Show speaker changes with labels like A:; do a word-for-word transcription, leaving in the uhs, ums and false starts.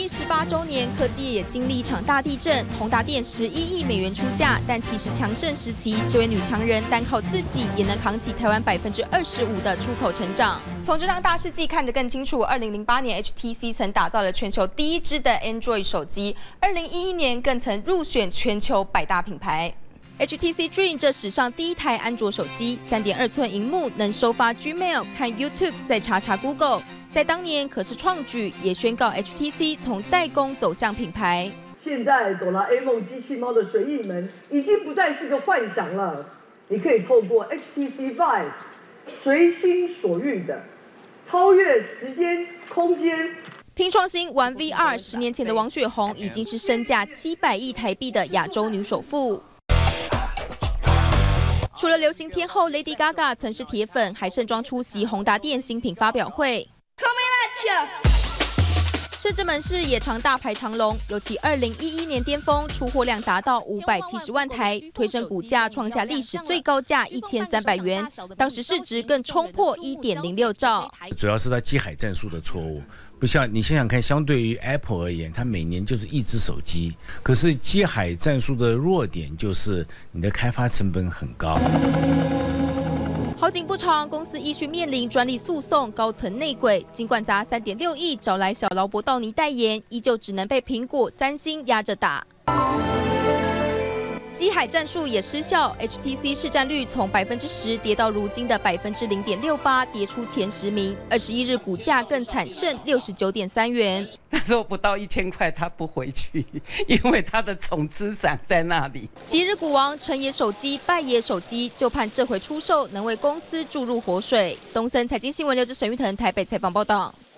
A: 一十八周年，科技业也经历一场大地震。宏达电十一亿美元出价，但其实强盛时期，这位女强人单靠自己也能扛起台湾百分之二十五的出口成长。从这张大事记看得更清楚，二零零八年 H T C 曾打造了全球第一支的 Android 手机，二零一一年更曾入选全球百大品牌。 H T C Dream 这史上第一台安卓手机， 三点二寸荧幕能收发 Gmail、看 YouTube， 再查查 Google。在当年可是创举，也宣告 H T C 从代工走向品牌。
B: 现在哆啦 A 梦机器猫的随意门已经不再是个幻想了，你可以透过 H T C Vive 随心所欲的超越时间空间。
A: 拼创新玩 V R， 十年前的王雪红已经是身价七百亿台币的亚洲女首富。除了流行天后 Lady Gaga 曾是铁粉，还盛装出席宏达电新品发表会。甚至门市也常大排长龙，尤其二零一一年巅峰出货量达到五百七十万台，推升股价创下历史最高价一千三百元，当时市值更冲破一点零六兆。
C: 主要是它机海战术的错误，不像你想想看，相对于 Apple 而言，它每年就是一只手机，可是机海战术的弱点就是你的开发成本很高。
A: 好景不长，公司依序面临专利诉讼、高层内鬼，尽管砸三点六亿找来小劳勃道尼代言，依旧只能被苹果、三星压着打。机海战术也失效 ，H T C 市占率从百分之十跌到如今的百分之零点六八，跌出前十名。二十一日股价更惨胜六十九点三元。
D: 那时候不到一千块，他不回去，因为他的总资产在那里。
A: 昔日股王成也手机，败也手机，就盼这回出售能为公司注入活水。东森财经新闻刘志沈玉腾台北采访报道。